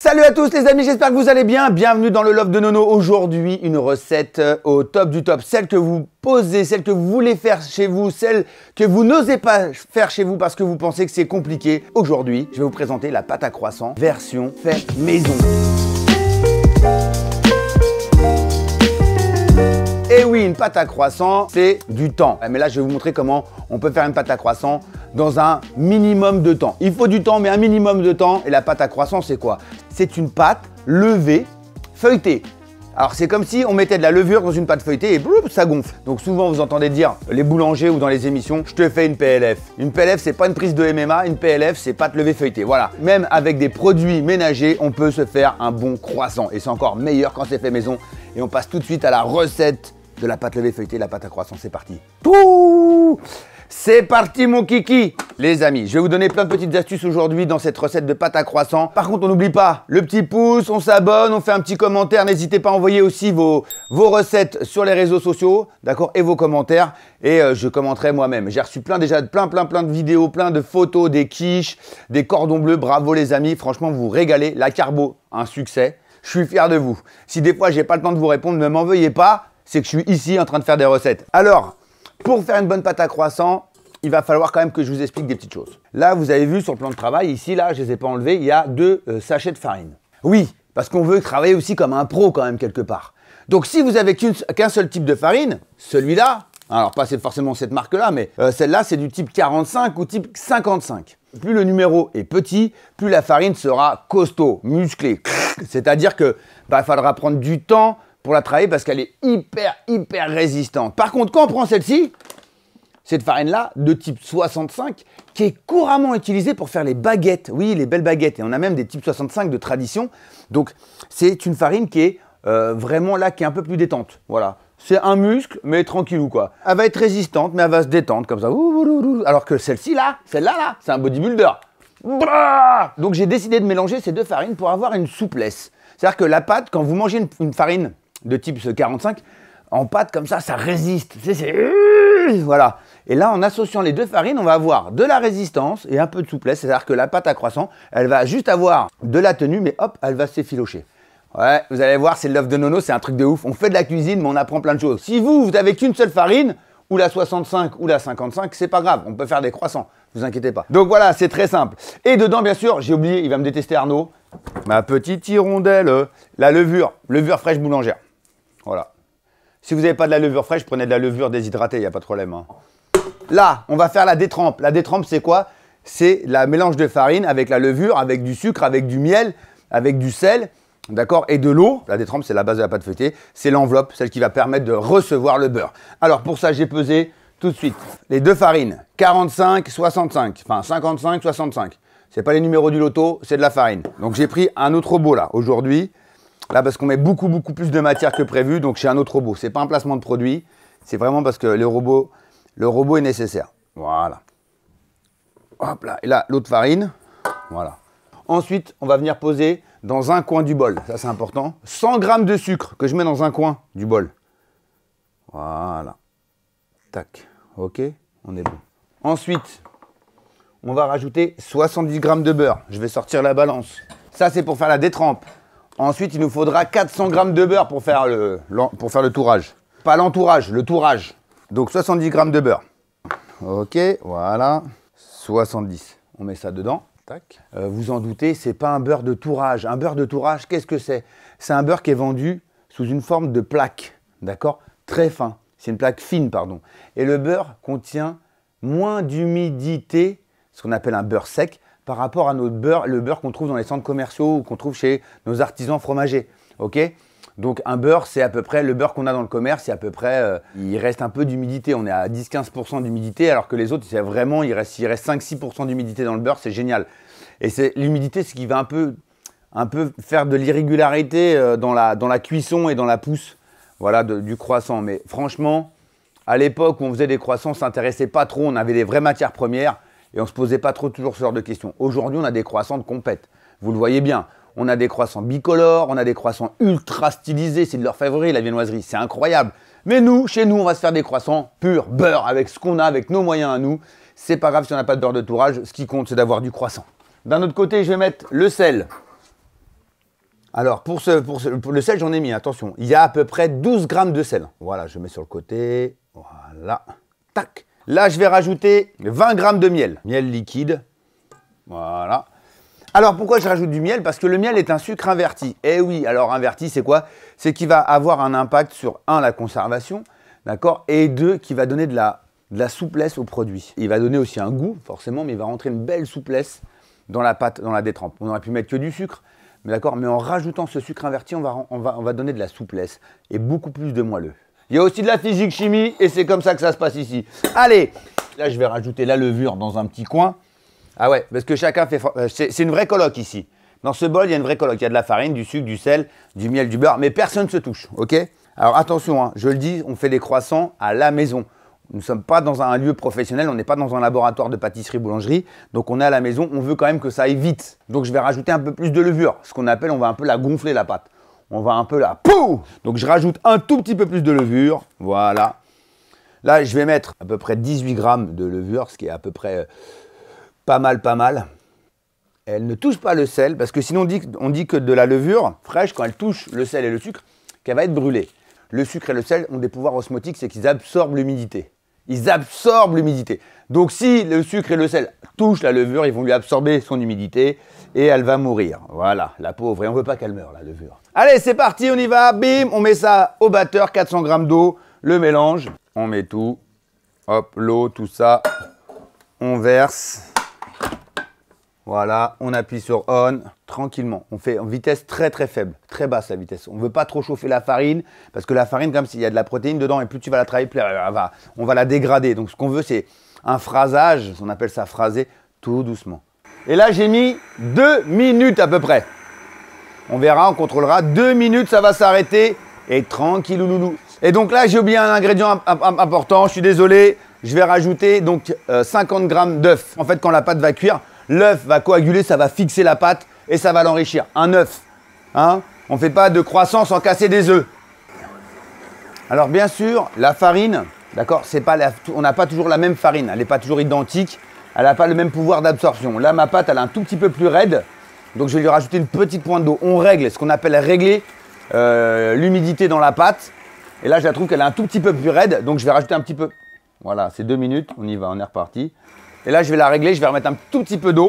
Salut à tous les amis, j'espère que vous allez bien. Bienvenue dans le Love de Nono. Aujourd'hui, une recette au top du top. Celle que vous posez, celle que vous voulez faire chez vous, celle que vous n'osez pas faire chez vous parce que vous pensez que c'est compliqué. Aujourd'hui, je vais vous présenter la pâte à croissant version fait maison. Et oui, une pâte à croissant, c'est du temps. Mais là, je vais vous montrer comment on peut faire une pâte à croissant dans un minimum de temps. Il faut du temps, mais un minimum de temps. Et la pâte à croissant, c'est quoi? C'est une pâte levée, feuilletée. Alors, c'est comme si on mettait de la levure dans une pâte feuilletée et bloup, ça gonfle. Donc, souvent, vous entendez dire, les boulangers ou dans les émissions, je te fais une PLF. Une PLF, c'est pas une prise de MMA. Une PLF, c'est pâte levée feuilletée. Voilà. Même avec des produits ménagers, on peut se faire un bon croissant. Et c'est encore meilleur quand c'est fait maison. Et on passe tout de suite à la recette de la pâte levée feuilletée, la pâte à croissant. C'est parti. Pouh! C'est parti mon kiki. Les amis, je vais vous donner plein de petites astuces aujourd'hui dans cette recette de pâte à croissant. Par contre, on n'oublie pas le petit pouce, on s'abonne, on fait un petit commentaire. N'hésitez pas à envoyer aussi vos recettes sur les réseaux sociaux, d'accord, et vos commentaires. Et je commenterai moi-même. J'ai reçu plein de vidéos, plein de photos, des quiches, des cordons bleus. Bravo les amis, franchement, vous vous régalez. La carbo, un succès. Je suis fier de vous. Si des fois, j'ai pas le temps de vous répondre, ne m'en veuillez pas. C'est que je suis ici en train de faire des recettes. Alors, pour faire une bonne pâte à croissant, il va falloir quand même que je vous explique des petites choses. Là, vous avez vu sur le plan de travail, ici, là, je ne les ai pas enlevés, il y a 2 sachets de farine. Oui, parce qu'on veut travailler aussi comme un pro quand même quelque part. Donc, si vous n'avez qu'un seul type de farine, celui-là, alors pas forcément cette marque-là, mais celle-là, c'est du type 45 ou type 55. Plus le numéro est petit, plus la farine sera costaud, musclée. C'est-à-dire que il faudra prendre du temps pour la travailler parce qu'elle est hyper résistante. Par contre, quand on prend celle-ci, cette farine-là, de type 65, qui est couramment utilisée pour faire les baguettes. Oui, les belles baguettes. Et on a même des types 65 de tradition. Donc, c'est une farine qui est vraiment là, qui est un peu plus détente. Voilà. C'est un muscle, mais tranquillou, quoi. Elle va être résistante, mais elle va se détendre comme ça. Alors que celle-ci, là, celle-là, c'est un bodybuilder. Donc, j'ai décidé de mélanger ces deux farines pour avoir une souplesse. C'est-à-dire que la pâte, quand vous mangez une farine de type 45, en pâte comme ça, ça résiste. Voilà. Et là, en associant les deux farines, on va avoir de la résistance et un peu de souplesse. C'est-à-dire que la pâte à croissant, elle va juste avoir de la tenue, mais hop, elle va s'effilocher. Ouais, vous allez voir, c'est le Love de Nono, c'est un truc de ouf. On fait de la cuisine, mais on apprend plein de choses. Si vous n'avez qu'une seule farine, ou la 65 ou la 55, c'est pas grave, on peut faire des croissants, vous inquiétez pas. Donc voilà, c'est très simple. Et dedans, bien sûr, j'ai oublié, il va me détester Arnaud, ma petite hirondelle, la levure fraîche boulangère. Voilà. Si vous n'avez pas de la levure fraîche, prenez de la levure déshydratée, il n'y a pas de problème. Hein. Là, on va faire la détrempe. La détrempe, c'est quoi? C'est la mélange de farine avec la levure, avec du sucre, avec du miel, avec du sel, d'accord, et de l'eau. La détrempe, c'est la base de la pâte feuilletée. C'est l'enveloppe, celle qui va permettre de recevoir le beurre. Alors, pour ça, j'ai pesé tout de suite les deux farines, 45, 65, enfin 55, 65. Ce n'est pas les numéros du loto, c'est de la farine. Donc, j'ai pris un autre robot, là, aujourd'hui. Là, parce qu'on met beaucoup plus de matière que prévu, donc j'ai un autre robot. Ce n'est pas un placement de produit, c'est vraiment parce que le robot est nécessaire. Voilà. Hop là, et là, l'autre farine. Voilà. Ensuite, on va venir poser dans un coin du bol, ça c'est important, 100 g de sucre que je mets dans un coin du bol. Voilà. Tac. Ok, on est bon. Ensuite, on va rajouter 70 g de beurre. Je vais sortir la balance. Ça, c'est pour faire la détrempe. Ensuite, il nous faudra 400 g de beurre pour faire le tourage. Pas l'entourage, le tourage. Donc 70 g de beurre. Ok, voilà. 70. On met ça dedans. Tac. Vous en doutez, c'est pas un beurre de tourage. Un beurre de tourage, qu'est-ce que c'est? C'est un beurre qui est vendu sous une forme de plaque. D'accord? Très fin. C'est une plaque fine, pardon. Et le beurre contient moins d'humidité, ce qu'on appelle un beurre sec, par rapport à notre beurre, le beurre qu'on trouve dans les centres commerciaux ou qu'on trouve chez nos artisans fromagers. Ok? Donc un beurre, c'est à peu près, le beurre qu'on a dans le commerce, c'est à peu près, il reste un peu d'humidité. On est à 10-15% d'humidité, alors que les autres, c'est vraiment, il reste 5-6% d'humidité dans le beurre, c'est génial. Et l'humidité, c'est ce qui va un peu faire de l'irrégularité dans la cuisson et dans la pousse, voilà, du croissant. Mais franchement, à l'époque où on faisait des croissants, on ne s'intéressait pas trop, on avait des vraies matières premières. Et on ne se posait pas toujours ce genre de questions. Aujourd'hui, on a des croissants de compète. Vous le voyez bien. On a des croissants bicolores, on a des croissants ultra stylisés. C'est de leur favori, la viennoiserie. C'est incroyable. Mais nous, chez nous, on va se faire des croissants purs, beurre, avec ce qu'on a, avec nos moyens à nous. C'est pas grave si on n'a pas de beurre de tourage. Ce qui compte, c'est d'avoir du croissant. D'un autre côté, je vais mettre le sel. Alors, pour le sel, j'en ai mis, attention. Il y a à peu près 12 grammes de sel. Voilà, je mets sur le côté. Voilà. Tac. Là, je vais rajouter 20 grammes de miel. Miel liquide. Voilà. Alors, pourquoi je rajoute du miel? Parce que le miel est un sucre inverti. Eh oui, alors inverti, c'est quoi? C'est qu'il va avoir un impact sur, 1, la conservation, d'accord? Et 2, qui va donner de la souplesse au produit. Il va donner aussi un goût, forcément, mais il va rentrer une belle souplesse dans la pâte, dans la détrempe. On aurait pu mettre que du sucre, mais d'accord, mais en rajoutant ce sucre inverti, on va donner de la souplesse et beaucoup plus de moelleux. Il y a aussi de la physique-chimie et c'est comme ça que ça se passe ici. Allez, là, je vais rajouter la levure dans un petit coin. Ah ouais, parce que chacun fait... C'est une vraie coloc ici. Dans ce bol, il y a une vraie coloc. Il y a de la farine, du sucre, du sel, du miel, du beurre, mais personne ne se touche, ok? Alors attention, hein, je le dis, on fait des croissants à la maison. Nous ne sommes pas dans un lieu professionnel, on n'est pas dans un laboratoire de pâtisserie-boulangerie. Donc on est à la maison, on veut quand même que ça aille vite. Donc je vais rajouter un peu plus de levure. Ce qu'on appelle, on va un peu la gonfler la pâte. On va un peu la... Pouh! Donc je rajoute un tout petit peu plus de levure. Voilà. Là, je vais mettre à peu près 18 grammes de levure, ce qui est à peu près... pas mal. Elle ne touche pas le sel, parce que sinon on dit que de la levure fraîche, quand elle touche le sel et le sucre, qu'elle va être brûlée. Le sucre et le sel ont des pouvoirs osmotiques, c'est qu'ils absorbent l'humidité. Ils absorbent l'humidité. Donc si le sucre et le sel touchent la levure, ils vont lui absorber son humidité et elle va mourir. Voilà, la pauvre. Et on ne veut pas qu'elle meure, la levure. Allez, c'est parti, on y va. Bim, on met ça au batteur, 400 grammes d'eau, le mélange. On met tout. Hop, l'eau, tout ça. On verse. Voilà, on appuie sur on, tranquillement. On fait en vitesse très faible, très basse la vitesse. On ne veut pas trop chauffer la farine, parce que la farine, comme s'il y a de la protéine dedans, et plus tu vas la travailler, plus on va la dégrader. Donc ce qu'on veut, c'est un phrasage, on appelle ça phraser, tout doucement. Et là, j'ai mis 2 minutes à peu près. On verra, on contrôlera. 2 minutes, ça va s'arrêter, et tranquillou loulou. Et donc là, j'ai oublié un ingrédient important, je suis désolé. Je vais rajouter donc 50 grammes d'œufs. En fait, quand la pâte va cuire, l'œuf va coaguler, ça va fixer la pâte et ça va l'enrichir. Un œuf, hein? On ne fait pas de croissant sans casser des œufs. Alors bien sûr, la farine, d'accord, on n'a pas toujours la même farine, elle n'est pas toujours identique, elle n'a pas le même pouvoir d'absorption. Là, ma pâte, elle est un tout petit peu plus raide, donc je vais lui rajouter une petite pointe d'eau. On règle, ce qu'on appelle régler l'humidité dans la pâte. Et là, je la trouve qu'elle est un tout petit peu plus raide, donc je vais rajouter un petit peu. Voilà, c'est 2 minutes, on y va, on est reparti. Et là, je vais la régler, je vais remettre un tout petit peu d'eau.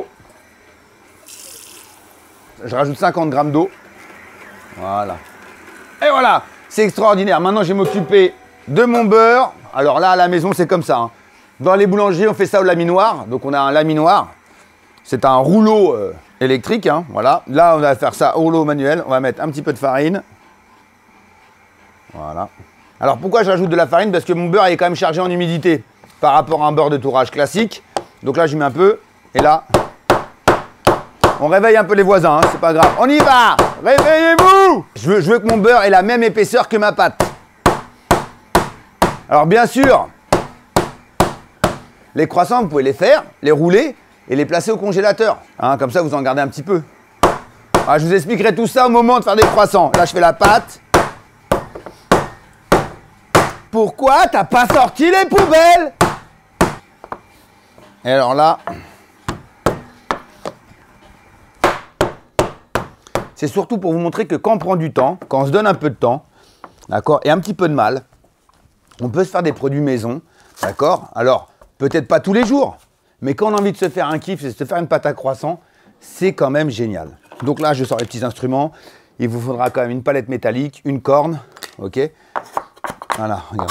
Je rajoute 50 grammes d'eau. Voilà. Et voilà, c'est extraordinaire. Maintenant, je vais m'occuper de mon beurre. Alors là, à la maison, c'est comme ça, hein. Dans les boulangeries, on fait ça au laminoir. Donc, on a un laminoir. C'est un rouleau électrique, hein, voilà. Là, on va faire ça au rouleau manuel. On va mettre un petit peu de farine. Voilà. Alors, pourquoi je rajoute de la farine? Parce que mon beurre est quand même chargé en humidité par rapport à un beurre de tourage classique. Donc là, je mets un peu, et là, on réveille un peu les voisins, hein, c'est pas grave. On y va! Réveillez-vous! Je veux que mon beurre ait la même épaisseur que ma pâte. Alors bien sûr, les croissants, vous pouvez les faire, les rouler, et les placer au congélateur. Hein, comme ça, vous en gardez un petit peu. Alors, je vous expliquerai tout ça au moment de faire des croissants. Là, je fais la pâte. Pourquoi t'as pas sorti les poubelles? Et alors là, c'est surtout pour vous montrer que quand on prend du temps, quand on se donne un peu de temps, d'accord, et un petit peu de mal, on peut se faire des produits maison, d'accord. Alors, peut-être pas tous les jours, mais quand on a envie de se faire un kiff et de se faire une pâte à croissant, c'est quand même génial. Donc là, je sors les petits instruments. Il vous faudra quand même une palette métallique, une corne, ok. Voilà, regardez.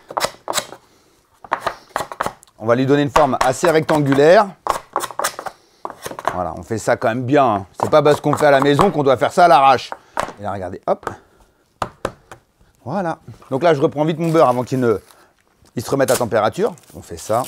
On va lui donner une forme assez rectangulaire. Voilà, on fait ça quand même bien, hein. C'est pas parce qu'on fait à la maison qu'on doit faire ça à l'arrache. Et là, regardez, hop. Voilà. Donc là, je reprends vite mon beurre avant qu'il se remette à température. On fait ça.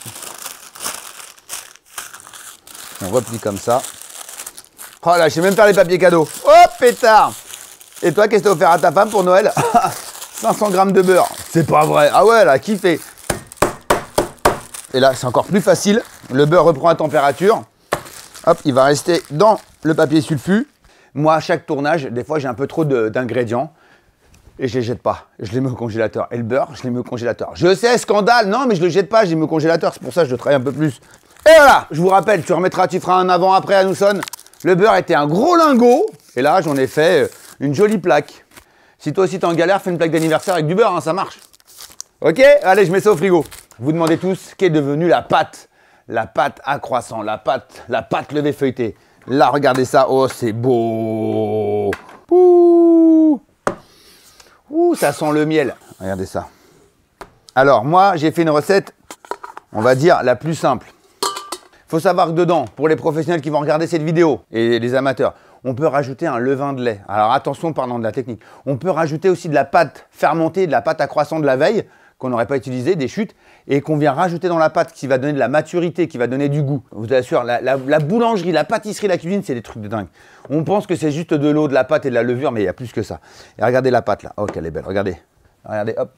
On replie comme ça. Oh là, je sais même faire les papiers cadeaux. Oh, pétard! Et toi, qu'est-ce que tu as offert à ta femme pour Noël? 500 grammes de beurre. C'est pas vrai. Ah ouais, elle a kiffé. Et là, c'est encore plus facile. Le beurre reprend la température. Hop, il va rester dans le papier sulfu. Moi, à chaque tournage, des fois, j'ai un peu trop d'ingrédients. Et je les jette pas. Je les mets au congélateur. Et le beurre, je les mets au congélateur. Je sais, scandale. Non, mais je le jette pas. Je les mets au congélateur. C'est pour ça que je travaille un peu plus. Et voilà. Je vous rappelle, tu feras un avant-après à Nousson. Le beurre était un gros lingot. Et là, j'en ai fait une jolie plaque. Si toi aussi t'es en galère, fais une plaque d'anniversaire avec du beurre, hein, ça marche. Ok, allez, je mets ça au frigo. Vous demandez tous qu'est devenue la pâte. La pâte à croissant, la pâte levée feuilletée. Là, regardez ça. Oh, c'est beau. Ouh. Ouh, ça sent le miel. Regardez ça. Alors, moi, j'ai fait une recette, on va dire, la plus simple. Il faut savoir que dedans, pour les professionnels qui vont regarder cette vidéo et les amateurs, on peut rajouter un levain de lait. Alors, attention, parlant de la technique. On peut rajouter aussi de la pâte fermentée, de la pâte à croissant de la veille, qu'on n'aurait pas utilisé, des chutes, et qu'on vient rajouter dans la pâte, qui va donner de la maturité, qui va donner du goût. Je vous assure, la boulangerie, la pâtisserie, la cuisine, c'est des trucs de dingue. On pense que c'est juste de l'eau, de la pâte et de la levure, mais il y a plus que ça. Et regardez la pâte là, oh qu'elle est belle, regardez. Regardez, hop.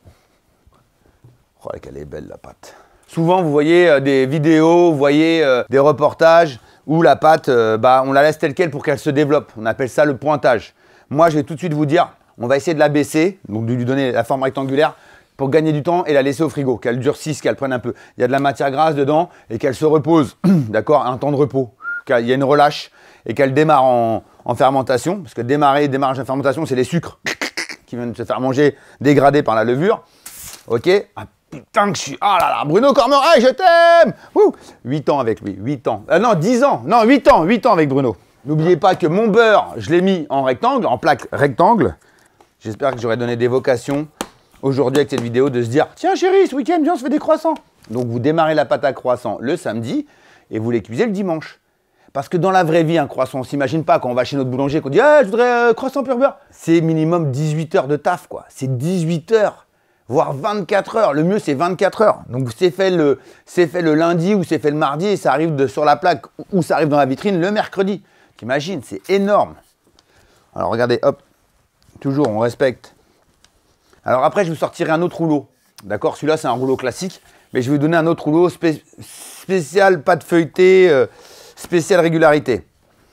Oh qu'elle est belle la pâte. Souvent, vous voyez des vidéos, vous voyez des reportages où la pâte, on la laisse telle quelle pour qu'elle se développe. On appelle ça le pointage. Moi, je vais tout de suite vous dire, on va essayer de la baisser, donc de lui donner la forme rectangulaire, pour gagner du temps et la laisser au frigo, qu'elle durcisse, qu'elle prenne un peu. Il y a de la matière grasse dedans et qu'elle se repose, d'accord, un temps de repos, qu'il y a une relâche et qu'elle démarre en fermentation, parce que démarrage de fermentation, c'est les sucres qui viennent se faire manger, dégradés par la levure. Ok, ah putain que je suis... Ah là là, Bruno Cormeray, je t'aime. 8 ans avec lui, 8 ans. Non, 10 ans, non, 8 ans avec Bruno. N'oubliez pas que mon beurre, je l'ai mis en rectangle, en plaque rectangle. J'espère que j'aurai donné des vocations aujourd'hui avec cette vidéo de se dire « Tiens chérie, ce week-end, viens, on se fait des croissants ». Donc vous démarrez la pâte à croissant le samedi et vous les cuisez le dimanche. Parce que dans la vraie vie, un croissant, on ne s'imagine pas quand on va chez notre boulanger qu'on dit « Ah, je voudrais croissant pur beurre ». C'est minimum 18 heures de taf, quoi. C'est 18 heures, voire 24 heures. Le mieux, c'est 24 heures. Donc c'est fait le lundi ou c'est fait le mardi et ça arrive sur la plaque ou ça arrive dans la vitrine le mercredi. T'imagines, c'est énorme. Alors regardez, hop, toujours, on respecte. Alors après, je vous sortirai un autre rouleau. D'accord, celui-là, c'est un rouleau classique. Mais je vais vous donner un autre rouleau spécial pâte feuilletée, spécial régularité.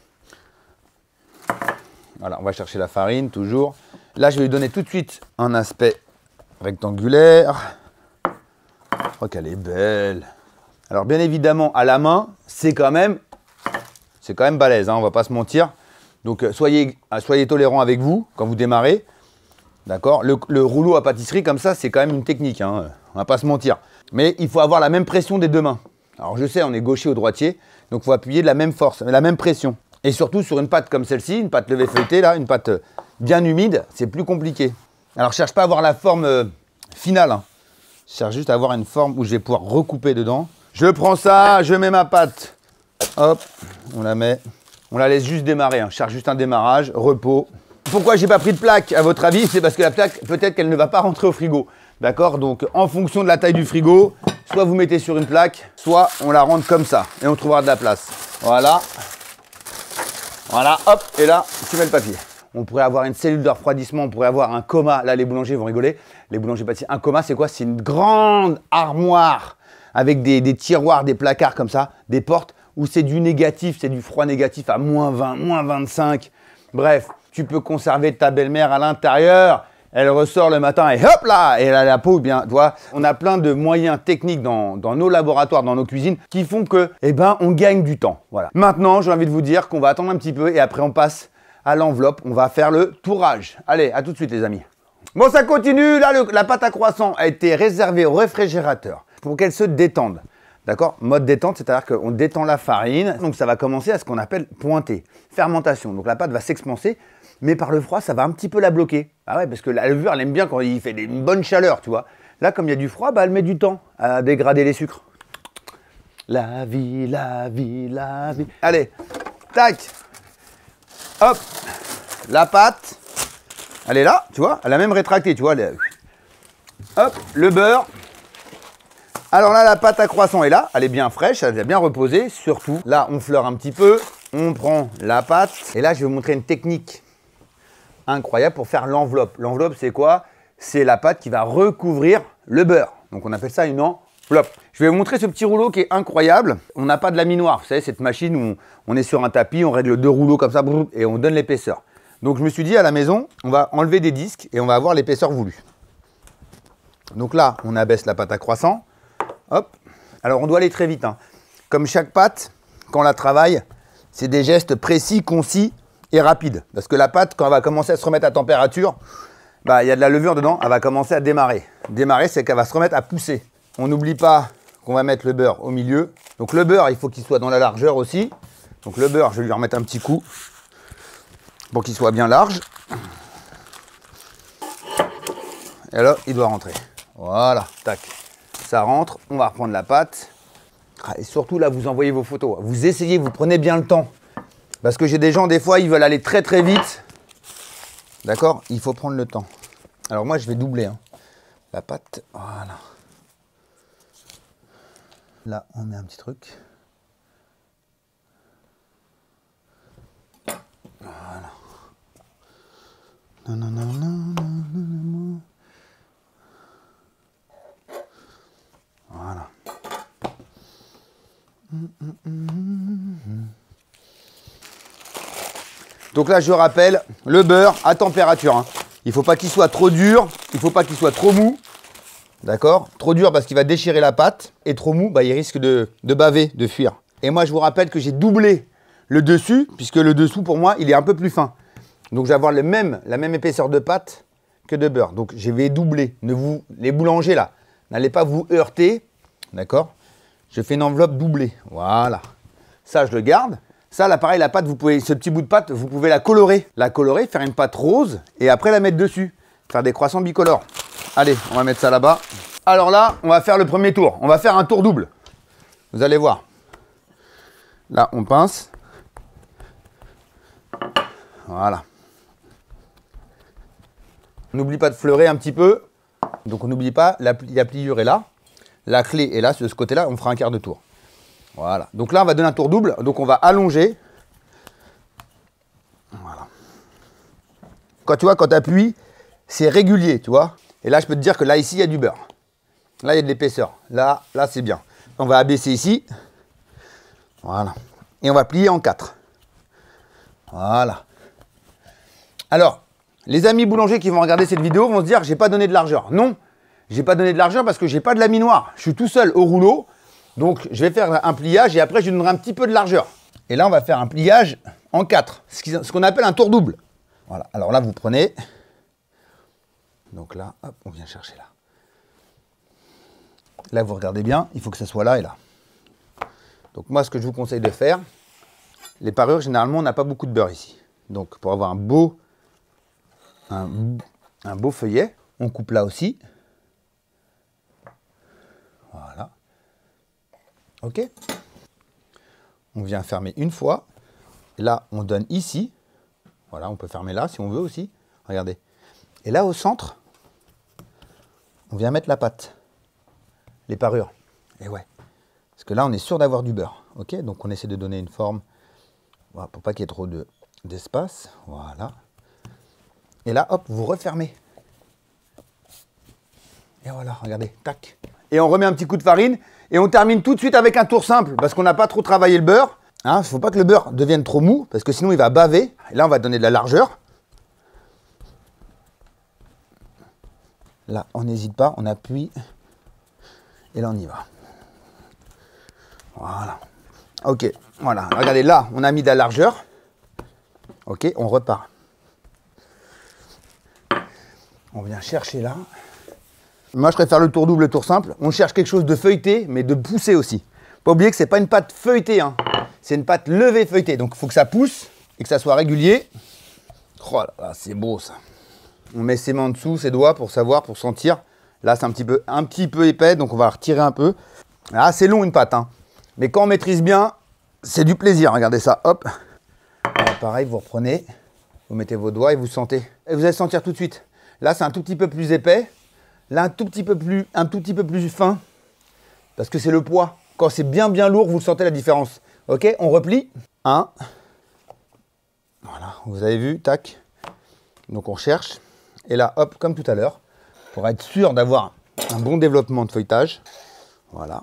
Voilà, on va chercher la farine, toujours. Là, je vais lui donner tout de suite un aspect rectangulaire. Oh, qu'elle est belle. Alors, bien évidemment, à la main, c'est quand même balèze, hein, on va pas se mentir. Donc, soyez tolérants avec vous quand vous démarrez. D'accord, le rouleau à pâtisserie comme ça, c'est quand même une technique, hein, on va pas se mentir. Mais il faut avoir la même pression des deux mains. Alors je sais, on est gaucher ou droitier, donc il faut appuyer de la même force, la même pression. Et surtout sur une pâte comme celle-ci, une pâte levée feuilletée, là, une pâte bien humide, c'est plus compliqué. Alors je cherche pas à avoir la forme finale, hein. Je cherche juste à avoir une forme où je vais pouvoir recouper dedans. Je prends ça, je mets ma pâte, hop, on la met, on la laisse juste démarrer, hein. Je cherche juste un démarrage, repos. Pourquoi j'ai pas pris de plaque, à votre avis? C'est parce que la plaque, peut-être qu'elle ne va pas rentrer au frigo. D'accord? Donc, en fonction de la taille du frigo, soit vous mettez sur une plaque, soit on la rentre comme ça. Et on trouvera de la place. Voilà. Voilà, hop. Et là, tu mets le papier. On pourrait avoir une cellule de refroidissement, on pourrait avoir un coma. Là, les boulangers vont rigoler. Les boulangers pâtissiers. Un coma, c'est quoi? C'est une grande armoire avec des tiroirs, des placards comme ça, des portes, où c'est du négatif, c'est du froid négatif à moins 20, moins 25. Bref. Tu peux conserver ta belle-mère à l'intérieur, elle ressort le matin et hop là, et elle a la peau bien, tu vois. On a plein de moyens techniques dans nos laboratoires, dans nos cuisines, qui font que, on gagne du temps. Voilà. Maintenant, j'ai envie de vous dire qu'on va attendre un petit peu et après on passe à l'enveloppe, on va faire le tourage. Allez, à tout de suite les amis. Bon, ça continue, là, la pâte à croissant a été réservée au réfrigérateur pour qu'elle se détende. D'accord? Mode détente, c'est-à-dire qu'on détend la farine, donc ça va commencer à ce qu'on appelle pointer, fermentation. Donc la pâte va s'expanser, mais par le froid, ça va un petit peu la bloquer. Ah ouais, parce que la levure, elle aime bien quand il fait une bonne chaleur, tu vois. Là, comme il y a du froid, elle met du temps à dégrader les sucres. La vie, la vie, la vie. Allez, tac. Hop, la pâte, elle est là, tu vois, elle a même rétracté, tu vois. Hop, le beurre. Alors là, la pâte à croissant est là, elle est bien fraîche, elle est bien reposée. Surtout, là, on fleure un petit peu, on prend la pâte. Et là, je vais vous montrer une technique incroyable pour faire l'enveloppe. L'enveloppe, c'est quoi? C'est la pâte qui va recouvrir le beurre. Donc, on appelle ça une enveloppe. Je vais vous montrer ce petit rouleau qui est incroyable. On n'a pas de laminoir. Vous savez, cette machine où on est sur un tapis, on règle 2 rouleaux comme ça et on donne l'épaisseur. Donc, je me suis dit à la maison, on va enlever des disques et on va avoir l'épaisseur voulue. Donc là, on abaisse la pâte à croissant. Hop. Alors, on doit aller très vite, hein. Comme chaque pâte, quand on la travaille, c'est des gestes précis, concis et rapide. Parce que la pâte, quand elle va commencer à se remettre à température, bah, il y a de la levure dedans, elle va commencer à démarrer. Démarrer, c'est qu'elle va se remettre à pousser. On n'oublie pas qu'on va mettre le beurre au milieu. Donc le beurre, il faut qu'il soit dans la largeur aussi. Donc le beurre, je vais lui remettre un petit coup pour qu'il soit bien large. Et là, il doit rentrer. Voilà, tac. Ça rentre, on va reprendre la pâte. Et surtout là, vous envoyez vos photos. Vous essayez, vous prenez bien le temps. Parce que j'ai des gens, des fois, ils veulent aller très très vite. D'accord? Il faut prendre le temps. Alors moi, je vais doubler hein, la pâte. Voilà. Là, on met un petit truc. Voilà. Non, non, non, non, non, non. Voilà. Donc là, je rappelle, le beurre à température. Hein. Il ne faut pas qu'il soit trop dur, il ne faut pas qu'il soit trop mou. D'accord? Trop dur parce qu'il va déchirer la pâte. Et trop mou, bah, il risque de baver, de fuir. Et moi, je vous rappelle que j'ai doublé le dessus, puisque le dessous, pour moi, il est un peu plus fin. Donc, je vais avoir la même épaisseur de pâte que de beurre. Donc, je vais doubler. Les boulangers, là, n'allez pas vous heurter. D'accord? Je fais une enveloppe doublée. Voilà. Ça, je le garde. Ça, là, pareil, la pâte, ce petit bout de pâte, vous pouvez la colorer. La colorer, faire une pâte rose et après la mettre dessus. Faire des croissants bicolores. Allez, on va mettre ça là-bas. Alors là, on va faire le premier tour. On va faire un tour double. Vous allez voir. Là, on pince. Voilà. On n'oublie pas de fleurer un petit peu. Donc, on n'oublie pas, la pliure est là. La clé est là, de ce côté-là. On fera un quart de tour. Voilà. Donc là, on va donner un tour double. Donc, on va allonger. Voilà. Quand tu vois, quand tu appuies, c'est régulier, tu vois. Et là, je peux te dire que là, ici, il y a du beurre. Là, il y a de l'épaisseur. Là, c'est bien. On va abaisser ici. Voilà. Et on va plier en 4. Voilà. Alors, les amis boulangers qui vont regarder cette vidéo vont se dire, j'ai pas donné de largeur. Non, j'ai pas donné de largeur parce que j'ai pas de laminoir. Je suis tout seul au rouleau. Donc, je vais faire un pliage et après, je donnerai un petit peu de largeur. Et là, on va faire un pliage en 4. Ce qu'on appelle un tour double. Voilà. Alors là, vous prenez. Donc là, hop, on vient chercher là. Là, vous regardez bien, il faut que ça soit là et là. Donc moi, ce que je vous conseille de faire, les parures, généralement, on n'a pas beaucoup de beurre ici. Donc pour avoir un beau feuillet, on coupe là aussi. Voilà. Ok. On vient fermer une fois. Et là, on donne ici. Voilà, on peut fermer là si on veut aussi. Regardez. Et là, au centre, on vient mettre la pâte. Les parures. Et ouais. Parce que là, on est sûr d'avoir du beurre. Ok. Donc, on essaie de donner une forme. Voilà, pour pas qu'il y ait trop d'espace. Voilà. Et là, hop, vous refermez. Et voilà, regardez. Tac. Et on remet un petit coup de farine. Et on termine tout de suite avec un tour simple. Parce qu'on n'a pas trop travaillé le beurre. Il ne faut pas que le beurre devienne trop mou. Parce que sinon, il va baver. Et là, on va donner de la largeur. Là, on n'hésite pas. On appuie. Et là, on y va. Voilà. Ok, voilà. Regardez, là, on a mis de la largeur. Ok, on repart. On vient chercher là. Moi, je préfère le tour double, le tour simple. On cherche quelque chose de feuilleté, mais de poussé aussi. Pas oublier que c'est pas une pâte feuilletée, hein. C'est une pâte levée feuilletée. Donc, il faut que ça pousse et que ça soit régulier. Oh là là, c'est beau, ça. On met ses mains en dessous, ses doigts, pour savoir, pour sentir. Là, c'est un petit peu épais, donc on va retirer un peu. Ah, c'est long une pâte, hein. Mais quand on maîtrise bien, c'est du plaisir. Regardez ça, hop. Alors, pareil, vous reprenez, vous mettez vos doigts et vous sentez. Et vous allez sentir tout de suite. Là, c'est un tout petit peu plus épais. Là, un tout petit peu plus fin. Parce que c'est le poids. Quand c'est bien lourd, vous sentez la différence. Ok, on replie. 1. Voilà, vous avez vu, tac. Donc, on cherche. Et là, hop, comme tout à l'heure. Pour être sûr d'avoir un bon développement de feuilletage. Voilà.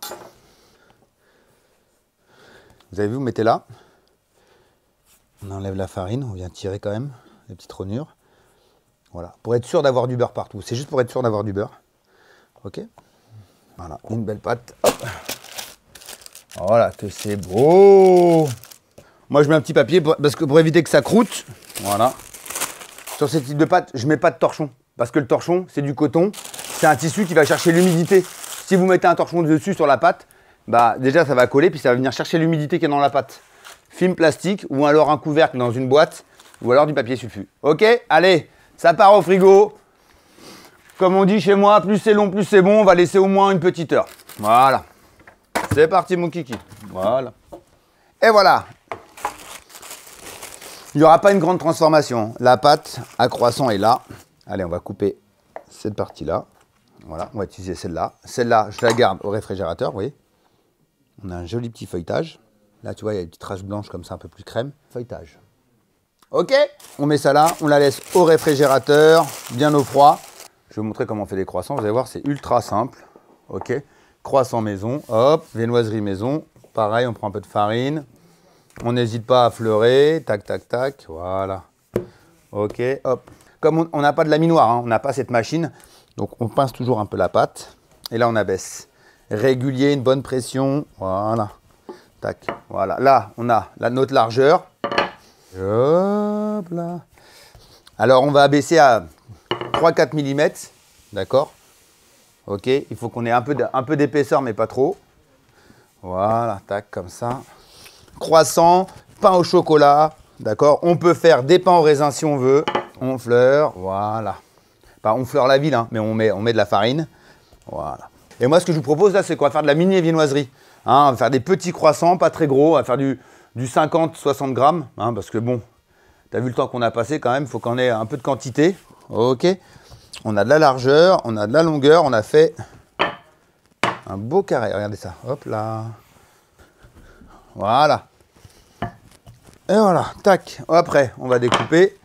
Vous avez vu, vous mettez là. On enlève la farine, on vient tirer quand même les petites rognures. Voilà, pour être sûr d'avoir du beurre partout. C'est juste pour être sûr d'avoir du beurre. Ok. Voilà, une belle pâte. Hop. Voilà, que c'est beau. Moi, je mets un petit papier parce que pour éviter que ça croûte. Voilà. Sur ce type de pâte, je ne mets pas de torchon. Parce que le torchon, c'est du coton. C'est un tissu qui va chercher l'humidité. Si vous mettez un torchon dessus sur la pâte, bah déjà ça va coller puis ça va venir chercher l'humidité qui est dans la pâte. Film plastique ou alors un couvercle dans une boîte ou alors du papier sulfu. Ok, allez, ça part au frigo. Comme on dit chez moi, plus c'est long, plus c'est bon. On va laisser au moins une petite heure. Voilà. C'est parti mon kiki. Voilà. Et voilà. Il n'y aura pas une grande transformation. La pâte à croissant est là. Allez, on va couper cette partie-là. Voilà, on va utiliser celle-là. Celle-là, je la garde au réfrigérateur, vous voyez. On a un joli petit feuilletage. Là, tu vois, il y a des petites taches blanches comme ça, un peu plus crème. Feuilletage. Ok, on met ça là, on la laisse au réfrigérateur, bien au froid. Je vais vous montrer comment on fait des croissants. Vous allez voir, c'est ultra simple. Ok, croissant maison, hop, viennoiserie maison. Pareil, on prend un peu de farine. On n'hésite pas à fleurer. Tac, tac, tac. Voilà. Ok, hop. Comme on n'a pas de laminoir, hein, on n'a pas cette machine. Donc, on pince toujours un peu la pâte. Et là, on abaisse. Régulier, une bonne pression. Voilà. Tac. Voilà. Là, on a notre largeur. Hop là. Alors, on va abaisser à 3-4 mm. D'accord. Ok. Il faut qu'on ait un peu d'épaisseur, mais pas trop. Voilà. Tac, comme ça. Croissant, pain au chocolat. D'accord. On peut faire des pains au raisin si on veut. On fleure. Voilà. On fleure la ville, hein, mais on met de la farine. Voilà. Et moi, ce que je vous propose là, c'est qu'on va faire de la mini viennoiserie. Hein, on va faire des petits croissants, pas très gros. On va faire du 50-60 grammes. Hein, parce que bon, tu as vu le temps qu'on a passé quand même. Il faut qu'on ait un peu de quantité. Ok. On a de la largeur, on a de la longueur. On a fait un beau carré. Regardez ça. Hop là. Voilà. Et voilà. Tac. Après, on va découper.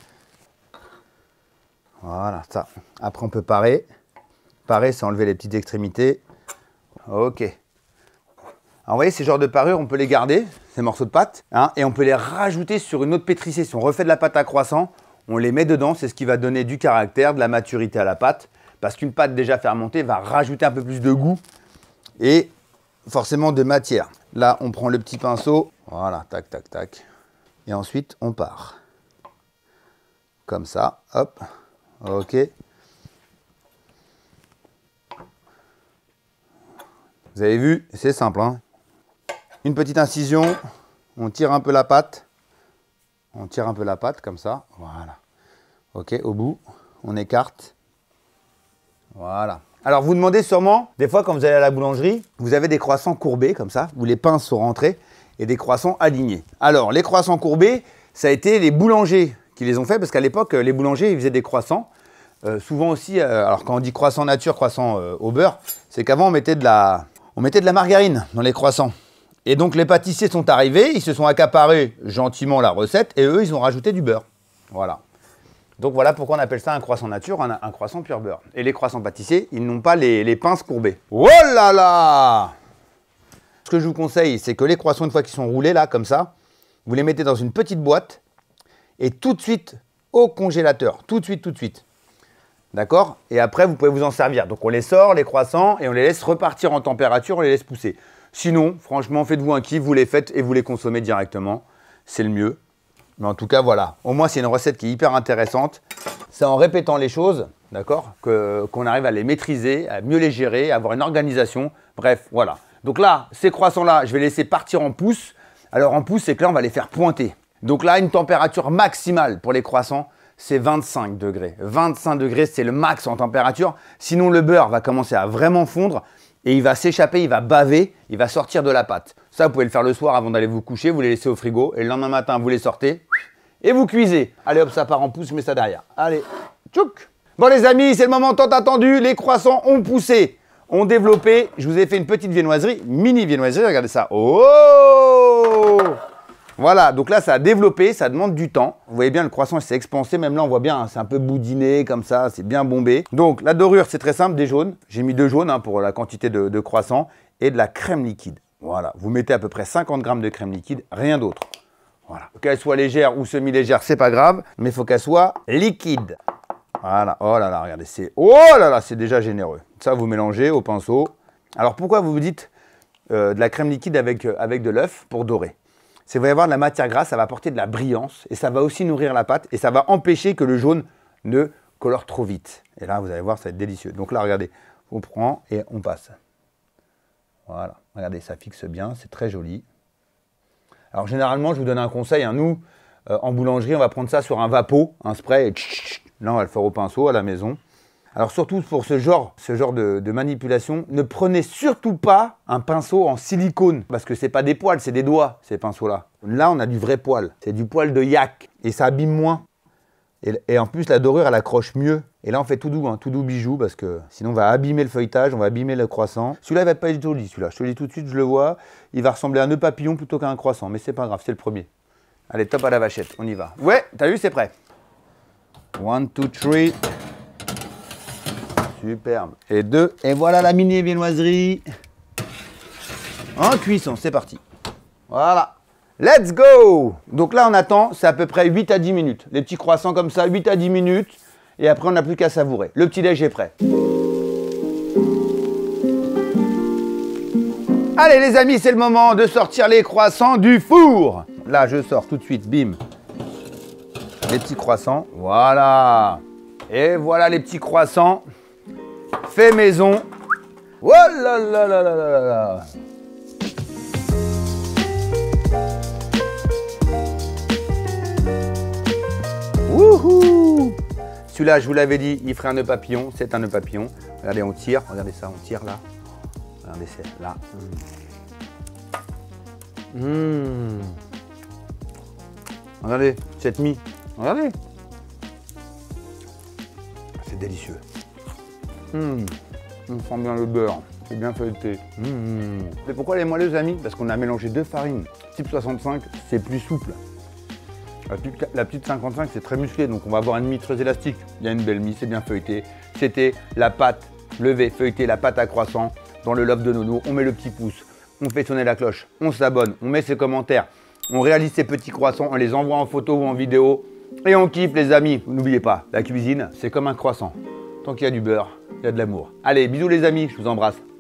Voilà, ça. Après, on peut parer. Parer, c'est enlever les petites extrémités. Ok. Alors, vous voyez, ces genres de parures, on peut les garder, ces morceaux de pâte, hein, et on peut les rajouter sur une autre pétrissée. Si on refait de la pâte à croissant, on les met dedans. C'est ce qui va donner du caractère, de la maturité à la pâte. Parce qu'une pâte déjà fermentée va rajouter un peu plus de goût et forcément de matière. Là, on prend le petit pinceau. Voilà, tac, tac, tac. Et ensuite, on part. Comme ça, hop. Ok. Vous avez vu, c'est simple. Hein, une petite incision, on tire un peu la pâte. On tire un peu la pâte comme ça. Voilà. Ok, au bout, on écarte. Voilà. Alors, vous demandez sûrement, des fois quand vous allez à la boulangerie, vous avez des croissants courbés comme ça, où les pinces sont rentrées, et des croissants alignés. Alors, les croissants courbés, ça a été les boulangers qui les ont fait, parce qu'à l'époque, les boulangers, ils faisaient des croissants. Souvent aussi, alors quand on dit croissant nature, croissant au beurre, c'est qu'avant, on mettait de la margarine dans les croissants. Et donc, les pâtissiers sont arrivés, ils se sont accaparés gentiment la recette, et eux, ils ont rajouté du beurre. Voilà. Donc, voilà pourquoi on appelle ça un croissant nature, un croissant pur beurre. Et les croissants pâtissiers, ils n'ont pas les pinces courbées. Oh là là! Ce que je vous conseille, c'est que les croissants, une fois qu'ils sont roulés là, comme ça, vous les mettez dans une petite boîte, et tout de suite au congélateur, tout de suite. D'accord? Et après, vous pouvez vous en servir. Donc, on les sort, les croissants, et on les laisse repartir en température, on les laisse pousser. Sinon, franchement, faites-vous un kiff, vous les faites et vous les consommez directement. C'est le mieux. Mais en tout cas, voilà. Au moins, c'est une recette qui est hyper intéressante. C'est en répétant les choses, d'accord, qu'on arrive à les maîtriser, à mieux les gérer, à avoir une organisation. Bref, voilà. Donc là, ces croissants-là, je vais les laisser partir en pousse. Alors, en pousse, c'est que là, on va les faire pointer. Donc là, une température maximale pour les croissants, c'est 25 degrés. 25 degrés, c'est le max en température. Sinon, le beurre va commencer à vraiment fondre et il va s'échapper, il va baver, il va sortir de la pâte. Ça, vous pouvez le faire le soir avant d'aller vous coucher. Vous les laissez au frigo et le lendemain matin, vous les sortez et vous cuisez. Allez, hop, ça part en pousse, je mets ça derrière. Allez, tchouk. Bon, les amis, c'est le moment tant attendu. Les croissants ont poussé, ont développé. Je vous ai fait une petite viennoiserie, mini viennoiserie. Regardez ça. Oh! Voilà, donc là, ça a développé, ça demande du temps. Vous voyez bien, le croissant s'est expansé. Même là, on voit bien, hein, c'est un peu boudiné comme ça, c'est bien bombé. Donc, la dorure, c'est très simple, des jaunes. J'ai mis 2 jaunes hein, pour la quantité de croissant et de la crème liquide. Voilà, vous mettez à peu près 50 grammes de crème liquide, rien d'autre. Voilà, qu'elle soit légère ou semi-légère, c'est pas grave, mais il faut qu'elle soit liquide. Voilà, oh là là, regardez, c'est déjà généreux. Ça, vous mélangez au pinceau. Alors, pourquoi vous vous dites de la crème liquide avec de l'œuf pour dorer? c'est qu'il va y avoir de la matière grasse, ça va apporter de la brillance et ça va aussi nourrir la pâte et ça va empêcher que le jaune ne colore trop vite. Et là, vous allez voir, ça va être délicieux. Donc là, regardez, on prend et on passe. Voilà, regardez, ça fixe bien, c'est très joli. Alors généralement, je vous donne un conseil, hein, nous, en boulangerie, on va prendre ça sur un vapeau, un spray, et là, on va le faire au pinceau à la maison. Alors surtout pour ce genre de manipulation, ne prenez surtout pas un pinceau en silicone, parce que c'est pas des poils, c'est des doigts, ces pinceaux-là. Là, on a du vrai poil, c'est du poil de yak, et ça abîme moins. Et en plus, la dorure, elle accroche mieux. Et là, on fait tout doux, hein, tout doux bijou, parce que sinon, on va abîmer le feuilletage, on va abîmer le croissant. Celui-là, il va pas être joli, celui-là. Je te le dis tout de suite, je le vois. Il va ressembler à un nœud papillon plutôt qu'à un croissant, mais c'est pas grave, c'est le premier. Allez, top à la vachette, on y va. Ouais, t'as vu, c'est prêt. 1, 2, 3. Superbe. Et 2. Et voilà la mini viennoiserie. En cuisson, c'est parti. Voilà. Let's go! Donc là, on attend, c'est à peu près 8 à 10 minutes. Les petits croissants comme ça, 8 à 10 minutes. Et après, on n'a plus qu'à savourer. Le petit déj est prêt. Allez les amis, c'est le moment de sortir les croissants du four. Là, je sors tout de suite, bim. Les petits croissants, voilà. Et voilà les petits croissants. Fait maison. Oh là là là là là là. Wouhou! Celui-là, je vous l'avais dit, il ferait un nœud papillon. C'est un nœud papillon. Regardez, on tire. Regardez ça, on tire là. Regardez, c'est là. Regardez, cette mie. Regardez. C'est délicieux. On sent bien le beurre. C'est bien feuilleté. Et pourquoi les moelleux, amis? Parce qu'on a mélangé 2 farines. Type 65, c'est plus souple. La petite 55, c'est très musclé, donc on va avoir une mie très élastique. Il y a une belle mie, c'est bien feuilleté. C'était la pâte levée, feuilletée, la pâte à croissant dans le lobe de Nono. On met le petit pouce, on fait sonner la cloche, on s'abonne, on met ses commentaires, on réalise ces petits croissants, on les envoie en photo ou en vidéo. Et on kiffe les amis. N'oubliez pas, la cuisine, c'est comme un croissant. Tant qu'il y a du beurre, il y a de l'amour. Allez, bisous les amis, je vous embrasse.